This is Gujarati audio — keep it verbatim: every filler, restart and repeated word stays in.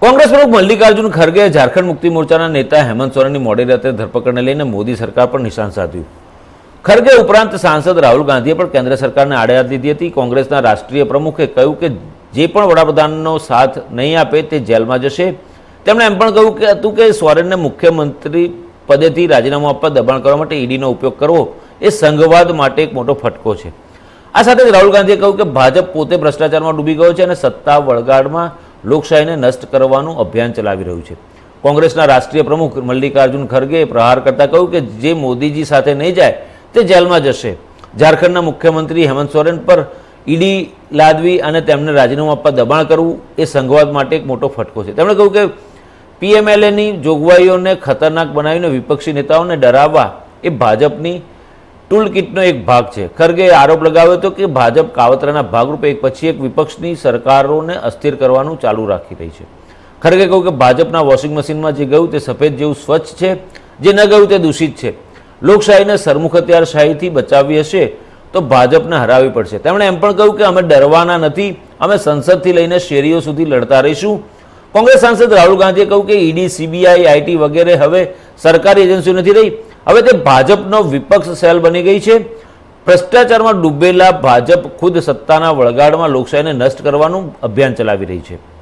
કોંગ્રેસ પ્રમુખ મલ્લિકાર્જુન ખરગે ઝારખંડ મુક્તિ મોરચાના નેતા હેમંત સોરેનની મોડી રાતે ધરપકડને લઈને મોદી સરકાર પર નિશાન સાધ્યું. ખરગે ઉપરાંત સાંસદ રાહુલ ગાંધીએ પણ કેન્દ્ર સરકારને આડેહાથ લીધી હતી. કોંગ્રેસના રાષ્ટ્રીય પ્રમુખે કહ્યું કે જે પણ વડાપ્રધાનનો સાથ નહીં આપે તે જેલમાં જશે. તેમણે એમ પણ કહ્યું કે હતું કે સોરેનને મુખ્યમંત્રી પદેથી રાજીનામું આપવા દબાણ કરવા માટે ઈડીનો ઉપયોગ કરવો એ સંઘવાદ માટે એક મોટો ફટકો છે. આ સાથે જ રાહુલ ગાંધીએ કહ્યું કે ભાજપ પોતે ભ્રષ્ટાચારમાં ડૂબી ગયો છે અને સત્તા વળગાડમાં લોકશાહીને નષ્ટ કરવાનું અભિયાન ચલાવી રહ્યું છે. કોંગ્રેસના રાષ્ટ્રીય પ્રમુખ મલ્લિકાર્જુન ખરગેએ પ્રહાર કરતા કહ્યું કે જે મોદીજી સાથે નહીં જાય તે જેલમાં જશે. ઝારખંડના મુખ્યમંત્રી હેમંત સોરેન પર ઈડી લાદવી અને તેમને રાજીનામું આપવા દબાણ કરવું એ સંઘવાદ માટે એક મોટો ફટકો છે. તેમણે કહ્યું કે પીએમએલએની જોગવાઈઓને ખતરનાક બનાવીને વિપક્ષી નેતાઓને ડરાવવા એ ભાજપની ટૂલકીટનો એક ભાગ છે. ખરગેએ આરોપ લગાવ્યો હતો કે ભાજપ કાવતરાના ભાગરૂપે એક પછી એક વિપક્ષની સરકારોને અસ્થિર કરવાનું ચાલુ રાખી રહી છે. ખરગે કહ્યું કે ભાજપના વોશિંગ મશીનમાં જે ગયું તે સફેદ જેવું સ્વચ્છ છે, જે ન ગયું તે દૂષિત છે. લોકશાહીને સરમુખત્યારશાહીથી બચાવવી હશે તો ભાજપને હરાવવી પડશે. તેમણે એમ પણ કહ્યું કે અમે ડરવાના નથી, અમે સંસદથી લઈને શેરીઓ સુધી લડતા રહીશું. કોંગ્રેસ સાંસદ રાહુલ ગાંધીએ કહ્યું કે ઈડી, સીબીઆઈ, આઈટી વગેરે હવે સરકારી એજન્સીઓ નથી રહી, હવે તે ભાજપનો વિપક્ષ સેલ બની ગઈ છે. ભ્રષ્ટાચારમાં ડૂબેલા ભાજપ ખુદ સત્તાના વળગાડમાં લોકશાહીને નષ્ટ કરવાનું અભિયાન ચલાવી રહી છે.